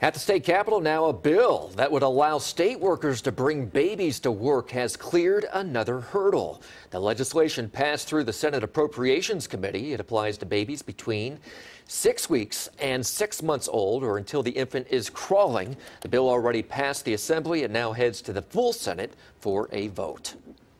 At the state capitol now, a bill that would allow state workers to bring babies to work has cleared another hurdle. The legislation passed through the Senate Appropriations Committee. It applies to babies between 6 weeks and 6 months old, or until the infant is crawling. The bill already passed the Assembly and now heads to the full Senate for a vote.